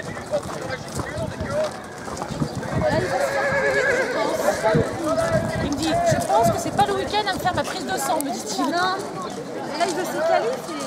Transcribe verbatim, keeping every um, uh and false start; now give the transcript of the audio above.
Il me dit, je pense que c'est pas le week-end à me faire ma prise de sang, me dit-il. Non, là il veut se caler,